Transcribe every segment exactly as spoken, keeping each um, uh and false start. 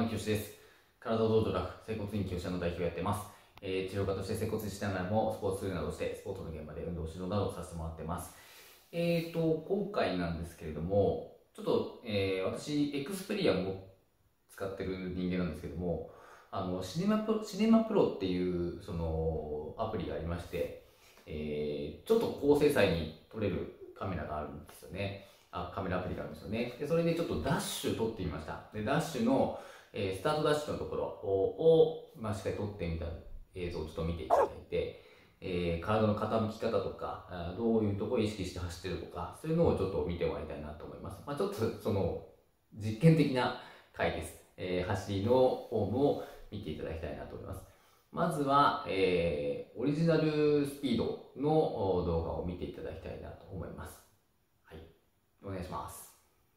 山清です。体道場ラフ、整骨院清社の代表をやってます。えー、治療家として整骨師しながらも、スポーツトレーナーとしてスポーツの現場で運動指導などをさせてもらってます。えーと、今回なんですけれども、ちょっと、えー、私、エクスペリアも使ってる人間なんですけども、あの、シネマプロ、シネマプロっていう、その、アプリがありまして、えー、ちょっと高精細に撮れるカメラがあるんですよね。あ、カメラアプリがあるんですよね。で、それでちょっとダッシュ撮ってみました。で、ダッシュの、えースタートダッシュのところを、をまあ、しっかり撮ってみた映像をちょっと見ていただいて、えー体の傾き方とか、あどういうところを意識して走ってるとか、そういうのをちょっと見てもらいたいなと思います。まあ、ちょっとその、実験的な回です。えー走りのフォームを見ていただきたいなと思います。まずは、えーオリジナルスピードの動画を見ていただきたいなと思います。はい。お願いします。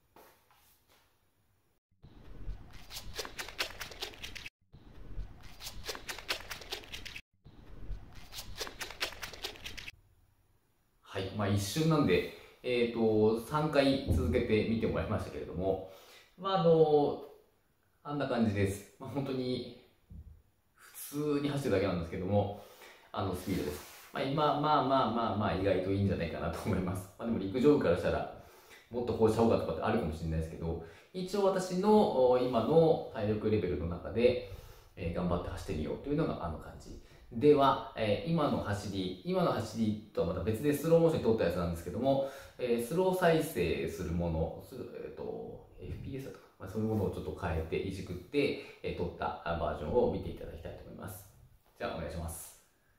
はい。まあ一瞬なんで、えっと、さんかい続けてみてもらいましたけれども、まああの、あんな感じです。まあ本当に普通に走ってるだけなんですけども、あのスピードです。まあ今、まあまあまあまあ意外といいんじゃないかなと思います。まあでも陸上部からしたら、もっとこうした方がとかってあるかもしれないですけど、一応私の今の体力レベルの中で、えー頑張って走ってみようというのがあの感じ。では、えー今の走り、今の走りとはまた別でスローモーションに撮ったやつなんですけども、えースロー再生するもの、すえーと、エフピーエス だとか、まあ、そういうものをちょっと変えて、いじくって、えー撮ったバージョンを見ていただきたいと思います。じゃあ、お願いします。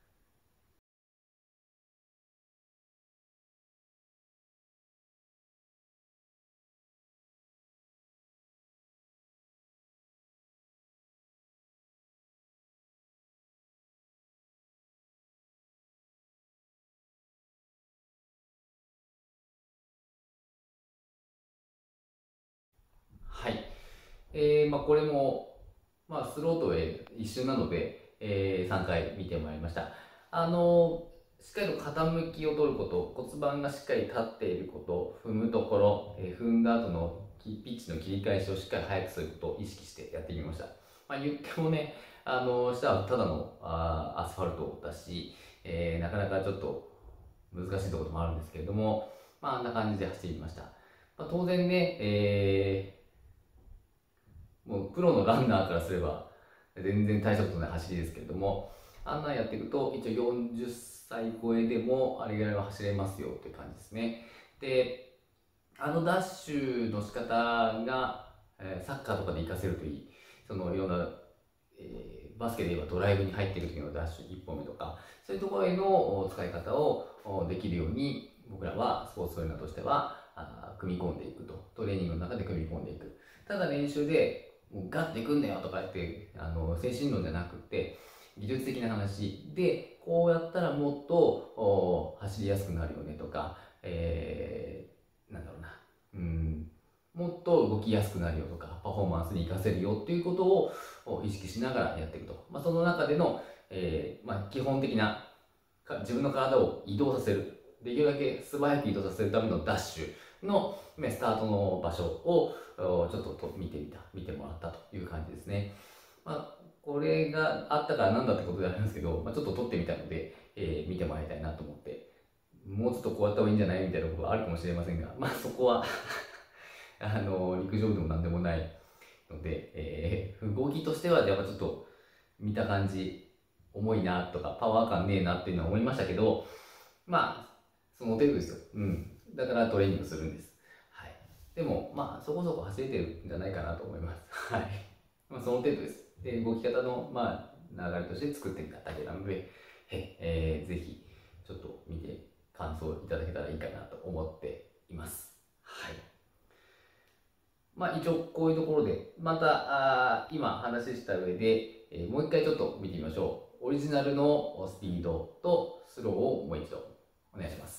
はい。えー、まあこれも、まあスローと一瞬なので、えー、さんかい見てもらいました。あの、しっかりと傾きを取ること、骨盤がしっかり立っていること、踏むところ、えー踏んだ後のピッチの切り返しをしっかり早くすることを意識してやってみました。まあ言ってもね、あの、下はただのあーアスファルトだし、えーなかなかちょっと難しいところもあるんですけれども、まああんな感じで走ってみました。まあ、当然ね、えーもうプロのランナーからすれば全然大したことない走りですけれども、あんなんやっていくと一応よんじゅっさい超えでもあれぐらいは走れますよっていう感じですね。で、あのダッシュの仕方が、えーサッカーとかで活かせるといい。そのいろんな、えーバスケで言えばドライブに入っている時のダッシュいっぽんめとか、そういうところへの使い方をおできるように僕らはスポーツトレーナーとしてはあ組み込んでいくと。トレーニングの中で組み込んでいく。ただ練習でもうガッていくんだよとか言ってあの精神論じゃなくて技術的な話でこうやったらもっとお走りやすくなるよねとか、えー、なんだろうなうんもっと動きやすくなるよとかパフォーマンスに活かせるよっていうことをお意識しながらやっていくと、まあ、その中での、えーまあ、基本的なか自分の体を移動させるできるだけ素早く移動させるためのダッシュのまあスタートの場所をおちょっとと見てみた見てもらったという感じですね。まあ、これがあったからなんだってことであるんですけど、まあ、ちょっと撮ってみたので、えー見てもらいたいなと思って、もうちょっとこうやった方がいいんじゃないみたいなことがあるかもしれませんが、まあそこはあの陸上部でも何でもないので、えー動きとしてはやっぱちょっと見た感じ重いなとかパワー感ねえなっていうのは思いましたけど、まあその程度ですよ。うん。だからトレーニングするんです。はい。でもまあそこそこ走れてるんじゃないかなと思います。はい。まあその程度です。で、動き方のまあ流れとして作ってみただけなので、ええーぜひちょっと見て感想いただけたらいいかなと思っています。はい。まあ一応こういうところで、またあ今話した上で、えーもう一回ちょっと見てみましょう。オリジナルのスピードとスローをもう一度お願いします。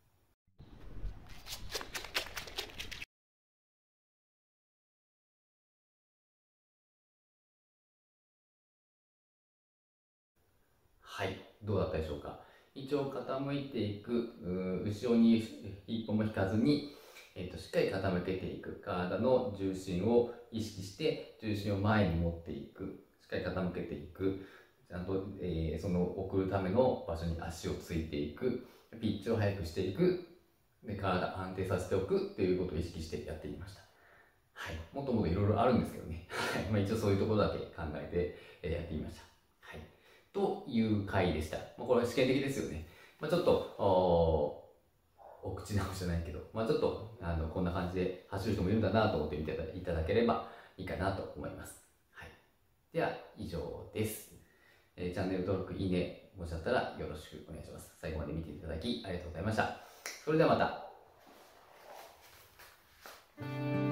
はい、どうだったでしょうか。一応傾いていく、う後ろに一歩も引かずに、 えーと、しっかり傾けていく。体の重心を意識して、重心を前に持っていく。しっかり傾けていく。ちゃんと、えー、その送るための場所に足をついていく。ピッチを速くしていく。で、体安定させておくということを意識してやっていました。はい。もっともっといろいろあるんですけどね。まあ一応そういうところだけ考えてやってみました。はい。という回でした。まあ、これは試験的ですよね。まあ、ちょっと、おお口直しじゃないけど、まあ、ちょっとあのこんな感じで走る人もいるんだなと思って見ていただければいいかなと思います。はい、では以上です、えー。チャンネル登録、いいね、もしあったらよろしくお願いします。最後まで見ていただきありがとうございました。それではまた。